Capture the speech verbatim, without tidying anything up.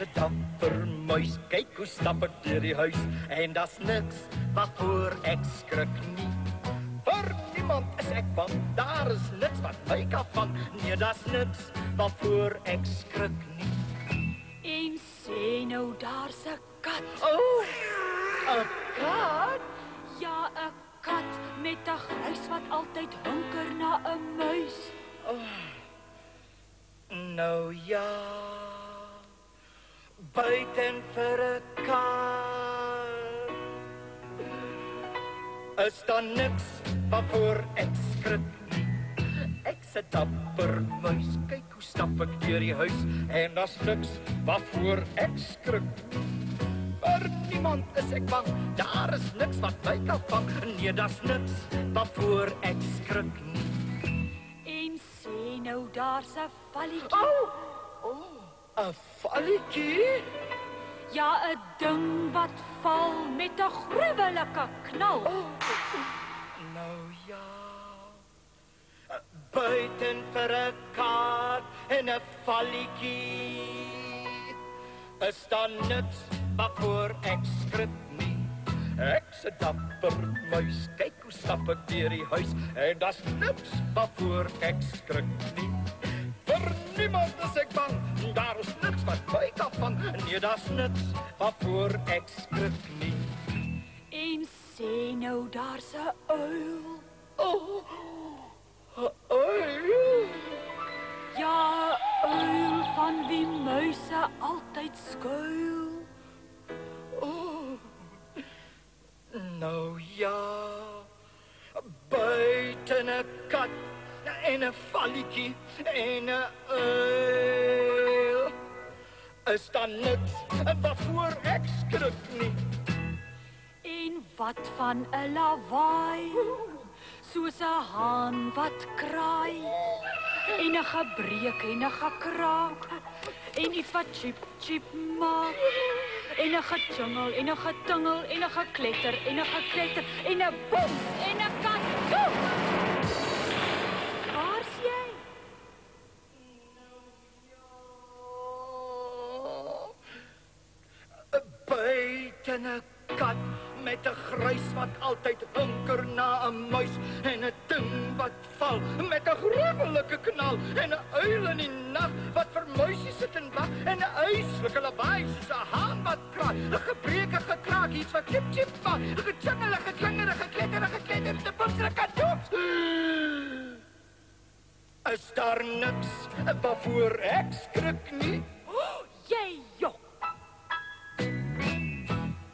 'n dapper muis, kyk hoe stap ek deur die huis, en daar's niks waarvoor ek skrik nie. Vir niemand is ek bang, daar is niks wat my kan vang, nee, daar's niks waarvoor ek skrik nie. En sê nou, daar's 'n kat. Oh, 'n kat? Ja, 'n kat met 'n grys wat altyd hunker na 'n muis. Oh, nou ja, buiten vir 'n kat is daar niks waarvoor ek skrik nie. Ek's 'n dapper muis, kyk hoe stap ek deur die huis, en daar's niks waarvoor ek skrik nie. Vir niemand is ek bang, daar is niks wat my kan vang, nee, daar's niks waarvoor ek skrik nie. En sê nou, daar's 'n valletjie. Oh, oh, 'n valletjie? Ja, 'n ding wat val met 'n gruwelike knal. Oh, nou ja, buiten vir 'n kat en 'n valletjie is daar niks waarvoor ek skrik nie. Ek's 'n dapper muis, kyk hoe stap ek deur die huis, en daar's niks waarvoor ek skrik nie. Vir niemand is ek bang, daar is niks wat my kan vang, nee, daar's niks waarvoor ek skrik nie. En sê nou, daar's 'n uil. Oh, 'n uil? Ja, 'n uil van wie muise altyd skuil. Oh, nou ja, buiten 'n kat en 'n valletjie en 'n uil is daar niks waarvoor ek skrik nie. En wat van 'n lawaai, soos 'n haan wat kraai, en 'n gebreek en 'n gekraak, en iets wat chip chip maak, en 'n gejingel en 'n getingel en 'n gekletter en 'n gekletter en 'n boem en 'n katoen. Waar's jy? Buiten 'n kat met 'n grys wat altyd hunker na 'n muis, en 'n ding wat val met 'n gruwelike knal, en 'n uil in die nag wat vir muisies sit en wag, en 'n uitslike lawaai soos 'n haan wat kraai, 'n gebreke gekraak, iets wat chip chip maak, 'n gejingel, 'n geklinger, 'n gekletter, 'n gekletter, 'n boms, 'n katoens. Is daar niks waarvoor ek skrik nie?